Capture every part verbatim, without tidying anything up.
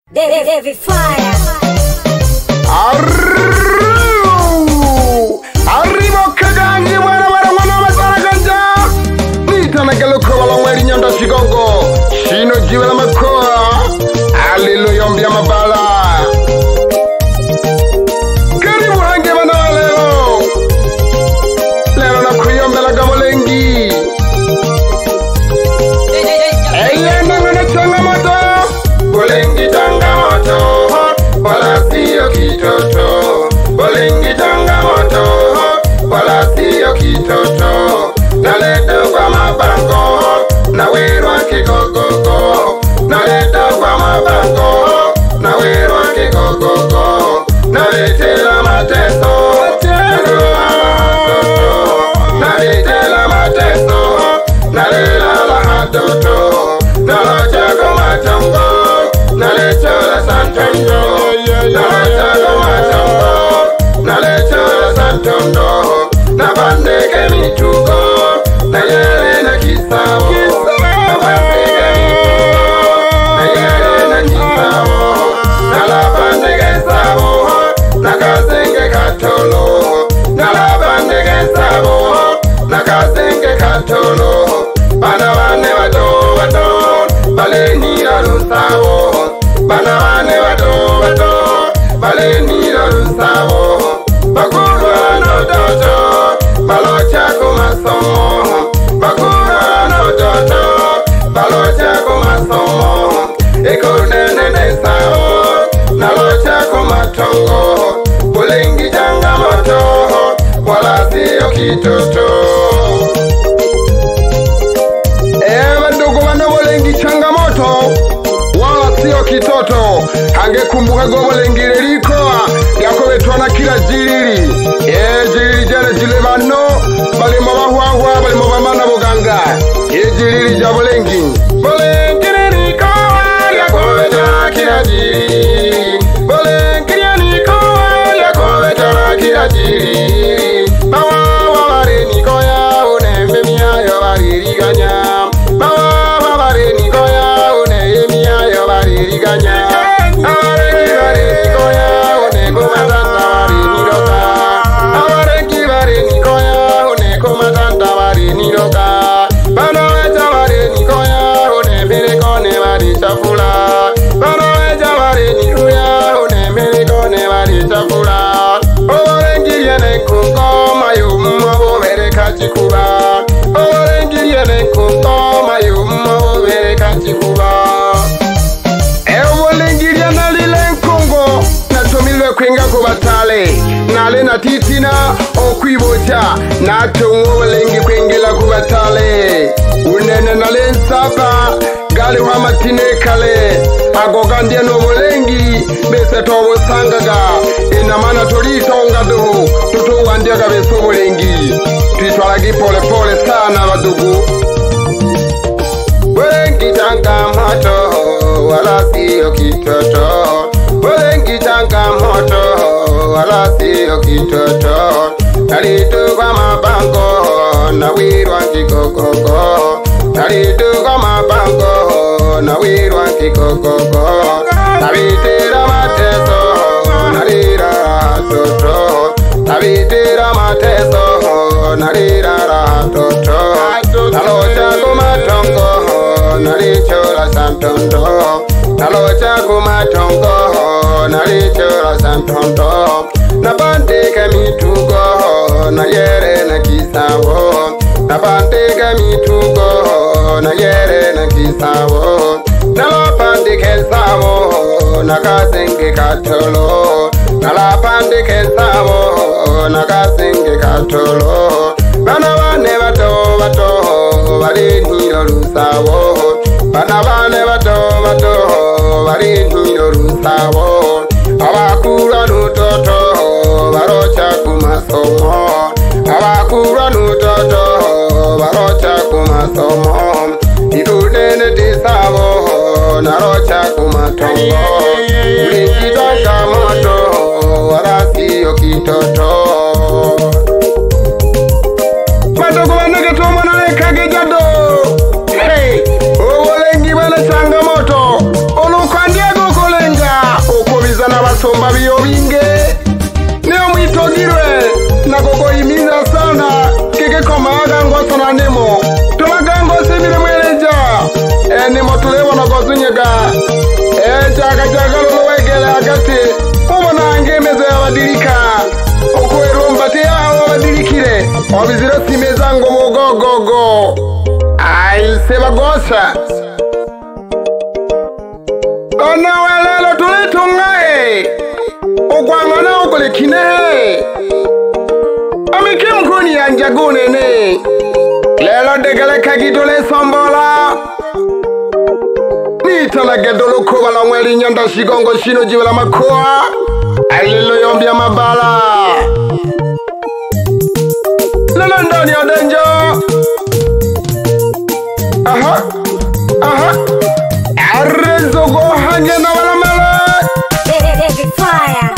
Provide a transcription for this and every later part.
Heavy fire. Arrivo kagangi wana wana wana masara ganja. Nita na galuko wala mweli nyanda shigongo. Shino jiwe la makoa. Hallelujah mbia mabala. Karibu hange wana leo. Leo na kuyombe la gamolengi. Eya na wana changa moto. Bolengi changa moto. Wala siyo kitoto. Bolengi changa moto. Wala siyo kitoto. Naleta kwa mabango. Na wirwa kikogogo. Naleta kwa mabango. Na wirwa kikogogo. Naletela mateso. Naletela mateso. Nalela la hatoto. Nalocha koma chongo. Nalechola santondo. Nalocha koma chongo. Nalechola santondo. Nabandeke mitugo. Nayele na kisao. Nabandeke mitugo. Nayele na kisao. Nalabandeke sabo. Nakasenge katolo. Nalabandeke sabo. Nakasenge katolo. Bana wane wato wato. Baleni rusavo. Bana wane wato wato. Baleni rusavo. Bakuru ano dojo. Balocha kumasomo. Bakuru ano dojo. Balocha kumasomo. Ekone nene sao. Nalocha kumatongo. Bulengi janga moto. Wala siyo kitoto. Ewa ndugu wana bolengi changamoto. Wala siyo kitoto. Hange kumbuka go bolengi lelikoa. Yako wetwana kila jilili. Ee jilili jele jile mano. Bali mwa hua hua bali mwa mana boganga. Ee jilili ja bolengi. Bolengi lelikoa. Yako wetwana kila jilili. Bolengi lelikoa. Yako wetwana kila jilili. Bawa waware nikoya. Unembe miayo waririganya. Bawa waware nikoya. Unembe miayo waririganya. Chikuba, orengi yene kuntoma yumma obereka chikuba. Ewo lengi yana lile nkongo na tomilwe kwenga kubatale. Nale na titina okwibocha na tongo lengi kwengela kubatale. Unene nale nsapa gali wa matine kale. Agogandye no bolengi bese tobo sangaga. Inamana tolita ongado tutu wandiaga beso bolengi. Tuitwalagi pole pole sana wadugu. Bolengi changa moto. Wala siyo kitoto. Bolengi changa moto. Wala siyo kitoto. Nalitu kwa mabango. Na wirwa kikogogo. Nalitu kwa mabango. Na wirwa kikogogo. Nabitira mateso. Nalira toto. Nabitira mateso. Nalira toto. Nalocha kumatongo. Nalichola santondo. Nalocha kumatongo. Nalichola santondo. Nabandeke mitugo. Nayere na kisavo. Nabandeke mitugo. Nayere na kisavo. Nalapandeke savo. Nakasenge katolo. Nalapandeke savo. Nakasenge katolo. Bana wane bato bato. Bali nilo rusavo. Bana wane bato bato. Bali nilo rusavo. Abakura nutoto. Barocha kumasomo. Abakura nutoto. Barocha kumasomo. Idunene disavo. Narocha kumatongo. Ulingi tonga moto. Wala siyo kitoto. Madogo wanege tomo na lekage jado. Hey, owolengi wale changamoto. Olukandiago kolenga. biziro simeza ngo mugogogo aise bagosa ona walelo tulitungae ukwangana ukulekine amiki mkuni ya njagune ne lelo degele kagidole sombola nitala gedolo kubala mweli nyanda shigongo shino jibala makoa alilo yombia mabala lelo ndani ya denjo aha aha arrezogo hanye na wala mele fire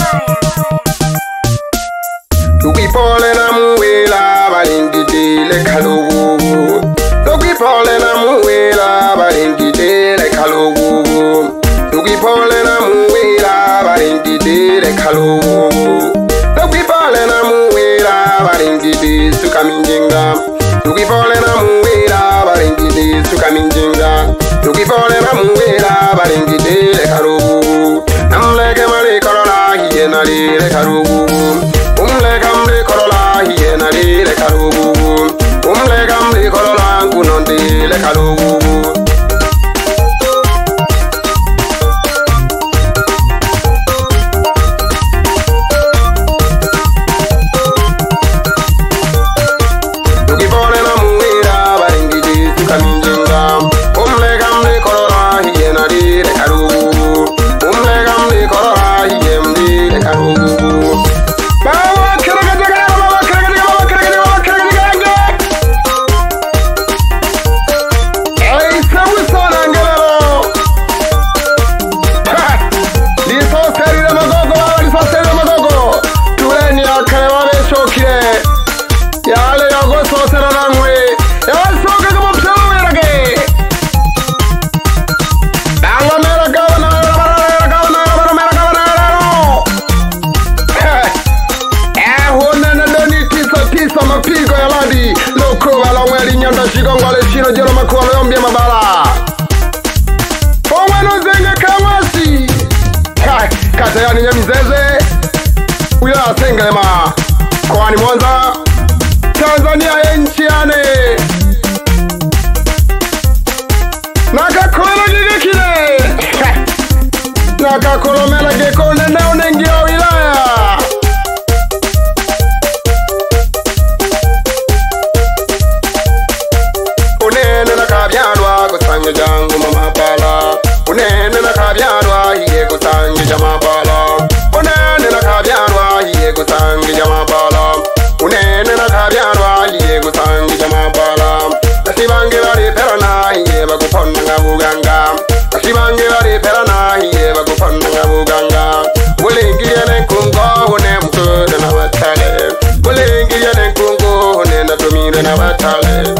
tukipole na muwela balindidile kalugu tukipole na muwela balindidile kalugu tukipole na muwela balindidile kalugu tukipole na muwela balindidile sukaminjinga tukipole na muwela balindidile sukaminjinga tukipole na muwela balindidile kalugu namleke mali korola hiye nalile kalugu umle kamli korola hiye nalile kalugu umle kamli korola ngunondile kalugu tukipole na muwela balindidile sukaminjinga umle kamli korola hiye nalile kalugu umle kamli korola hiye mlile kalugu mapigo ya ladi loko wala mweli nyanda shigongwale shino jelo makuwa loyombia mabala Omweno zenge kawasi kata yani nyamizeze wilaya Sengerema kwani Mwanza Tanzania enchi yane nakakolo gigekile nakakolo mela geko nenda unengia wilaya Kusange jangu mama pala unene na kabyarwa hiye kusange jama pala unene na kabyarwa hiye kusange jama pala unene na kabyarwa hiye kusange jama pala asibange bari perana hiye baguponna ngabuganga asibange bari perana hiye baguponna ngabuganga bulingiye ne kungo une mkude na batale bulingiye ne kungo une na tumire na batale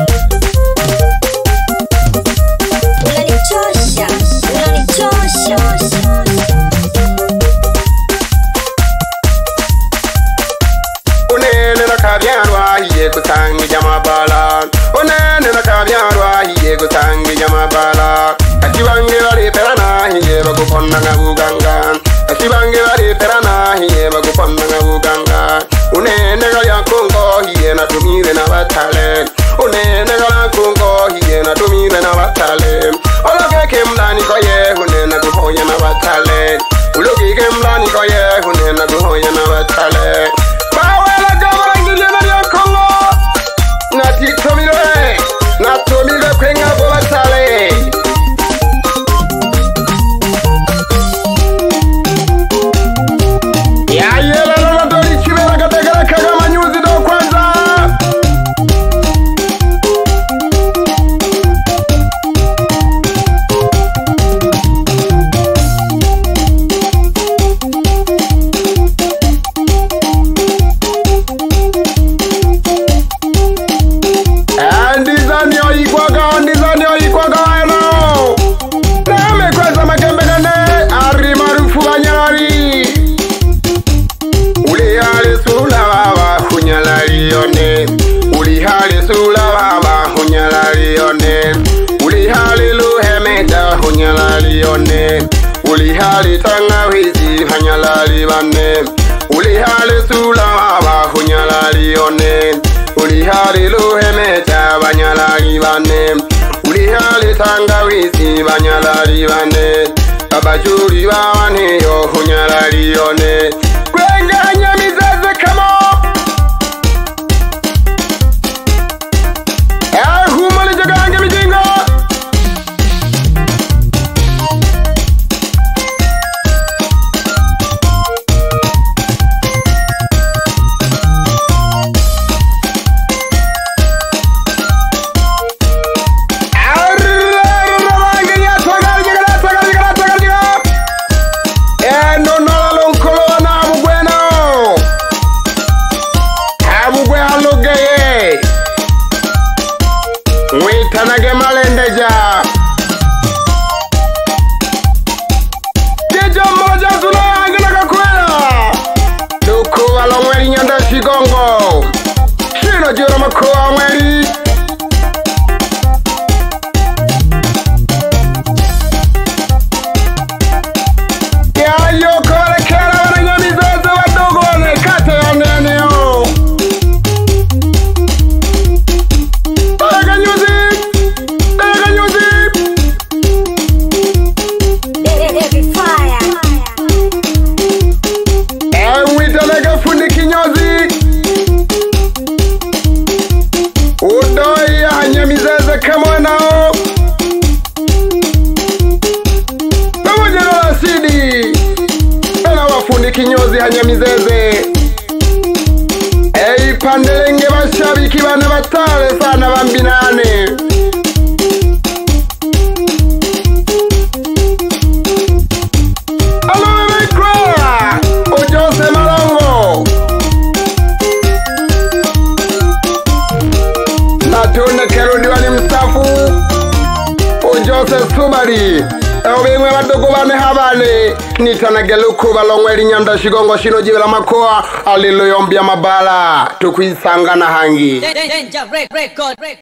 unene na kabyarwa hiye kusange jama bala unene na kabyarwa hiye kusange jama bala asibange bari perana hiye baguponna ngabuganga asibange bari perana hiye baguponna ngabuganga unene galya kungo hiye na tumire na batale unene galya kungo hiye na tumire na batale ologeke mlani koye unene guhoya na batale ulogeke mlani koye unene guhoya na batale bawela gabara ngile na kongo na titomire na tomire kwenga bo batale ya yela na doli chibera gategera kagama nyuzi do kwanza Ulihali tangawizi hanyalali bane ulihali sula haba hunyalali one ulihali luhemeta banyalali bane, ulihali tangawizi banyalali bane, abajuri bawane yo hunyalali yone, kwenganya mizaze kamo eh humali jagange mijingo Tanage malendeja Jejo moja tuna angina kakwela Duku wala mweli nyanda shigongo Shino jura makuwa mweli Ya yo kore kera wana nyamizaze wadogo wane kate ya neneo Paraga nyuzi Udoya hanyamizeze kama nao pamoja na wasidi na wafundi kinyozi hanyamizeze Ei pandelenge bashabiki bane batale sana bambinane Alo mekwa Ujose Malongo Natune Kerudi wali mstafu Ujose Subari Eubingwe wadogo bane habane Nitanageluku balongweli nyanda shigongo shino jive la makoa Aliluyombia mabala Tukuisanga na hangi